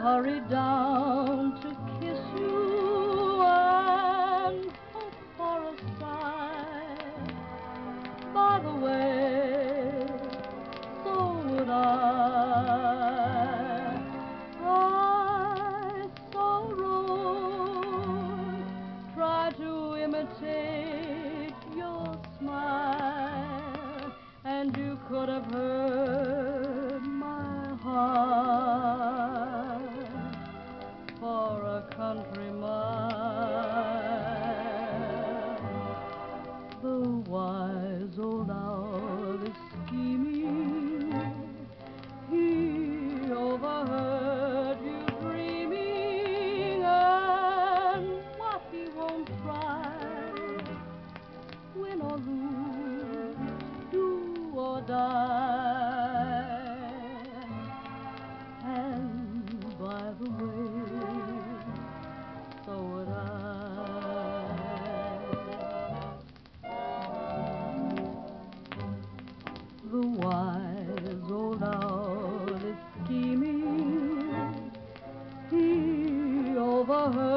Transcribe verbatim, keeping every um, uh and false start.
hurried down to kiss you and hope for a sign. By the way, so would I. I saw Rose try to imitate your smile, and you could have heard my heart for a country mile. The wise old owl is scheming. He overheard you dreaming, and what he won't try, win or lose, do or die. And by the way, so would I. The wise old owl is scheming. He overheard